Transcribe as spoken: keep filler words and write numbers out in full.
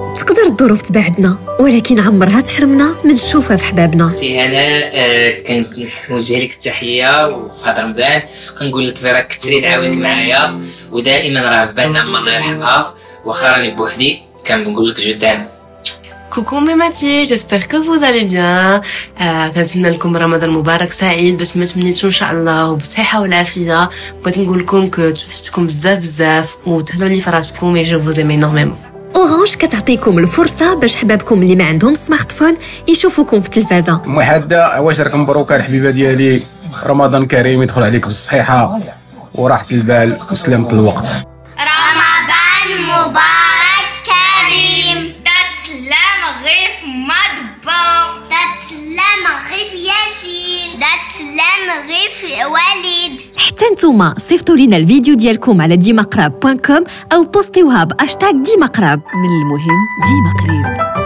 تقدر الظروف تبعدنا ولكن عمرها تحرمنا من نشوفها في حبابنا. سي هنا آه كنوجه لك التحيه وفي هذا رمضان كنقول لك راه كثري تعاونك معايا ودائما راه في بالنا ما الله يرحمها واخا راني بوحدي كنقول لك جو تام. Coucou mes Mathieu, j'espère que vous allez bien. كنتمنى لكم رمضان مبارك سعيد باش ما تمنيتو ان شاء الله وبصحه والعافيه. بغيت نقول لكم كو توحشتكم بزاف بزاف وتهلاو لي في راسكم اي جو فوز ايم انورميمون. اورانج كتعطيكم الفرصه باش حبابكم اللي ما عندهم سمارت فون يشوفوكم في التلفازه. محدة واش راك مبروكه الحبيبه ديالي، رمضان كريم يدخل عليك بالصحيحه وراحه البال وسلامه الوقت. رمضان مبارك كريم. تتسلم غيف مدبر، تتسلم غيف ياسين، تتسلم غيف وليد. حتى نتوما صيفطوا لينا الفيديو ديالكم على ديما قراب دوت كوم او بوستيوها باشتاغ ديما قراب. من المهم ديما قريب.